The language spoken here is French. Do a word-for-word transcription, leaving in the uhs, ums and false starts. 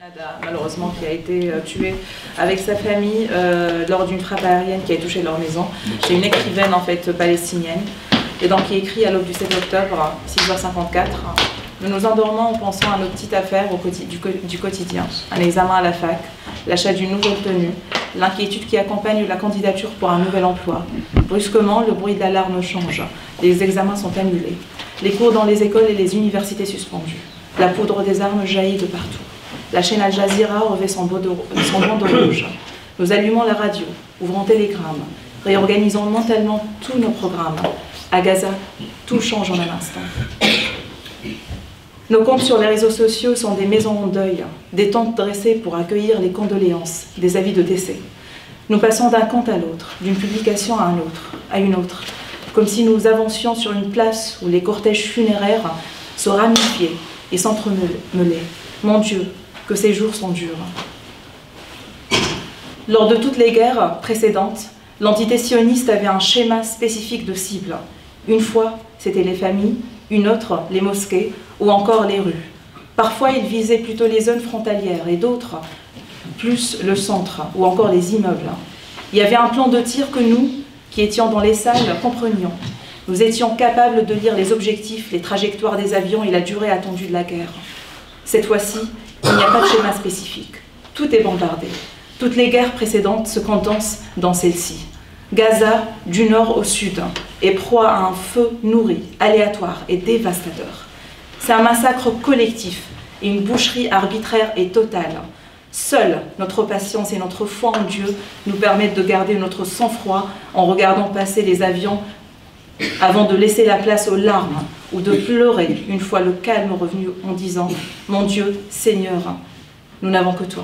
Malheureusement, qui a été euh, tué avec sa famille euh, lors d'une frappe aérienne qui a touché leur maison. C'est une écrivaine en fait palestinienne, et donc qui écrit à l'aube du sept octobre, six heures cinquante-quatre. Nous nous endormons en pensant à nos petites affaires au quotidien, du, du quotidien, un examen à la fac, l'achat d'une nouvelle tenue, l'inquiétude qui accompagne la candidature pour un nouvel emploi. Brusquement, le bruit d'alarme change, les examens sont annulés, les cours dans les écoles et les universités suspendus. La poudre des armes jaillit de partout. La chaîne Al Jazeera revêt son bandeau rouge. Nous allumons la radio, ouvrons Télégramme, réorganisons mentalement tous nos programmes. À Gaza, tout change en un instant. Nos comptes sur les réseaux sociaux sont des maisons en deuil, des tentes dressées pour accueillir les condoléances, des avis de décès. Nous passons d'un compte à l'autre, d'une publication à un autre, à une autre, comme si nous avancions sur une place où les cortèges funéraires se ramifiaient et s'entremêlaient. Mon Dieu, que ces jours sont durs. Lors de toutes les guerres précédentes, l'entité sioniste avait un schéma spécifique de cible. Une fois, c'était les familles, une autre, les mosquées, ou encore les rues. Parfois, il visait plutôt les zones frontalières et d'autres, plus le centre, ou encore les immeubles. Il y avait un plan de tir que nous, qui étions dans les salles, comprenions. Nous étions capables de lire les objectifs, les trajectoires des avions et la durée attendue de la guerre. Cette fois-ci, il n'y a pas de schéma spécifique. Tout est bombardé. Toutes les guerres précédentes se condensent dans celle-ci. Gaza, du nord au sud, est proie à un feu nourri, aléatoire et dévastateur. C'est un massacre collectif et une boucherie arbitraire et totale. Seule notre patience et notre foi en Dieu nous permettent de garder notre sang-froid en regardant passer les avions avant de laisser la place aux larmes ou de pleurer une fois le calme revenu en disant « Mon Dieu, Seigneur, nous n'avons que toi ».